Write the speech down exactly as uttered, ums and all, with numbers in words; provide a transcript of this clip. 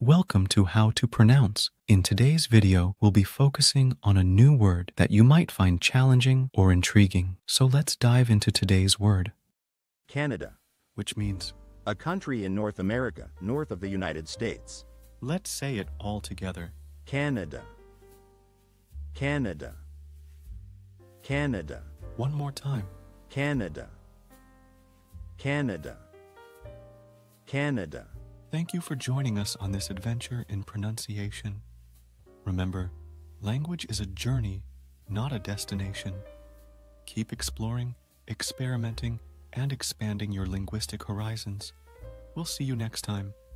Welcome to How to Pronounce. In today's video, we'll be focusing on a new word that you might find challenging or intriguing. So let's dive into today's word. Canada, Which means, a country in North America, north of the United States. let's say it all together. Canada, Canada, Canada, One more time. Canada, Canada, Canada. Thank you for joining us on this adventure in pronunciation. Remember, language is a journey, not a destination. Keep exploring, experimenting, and expanding your linguistic horizons. We'll see you next time.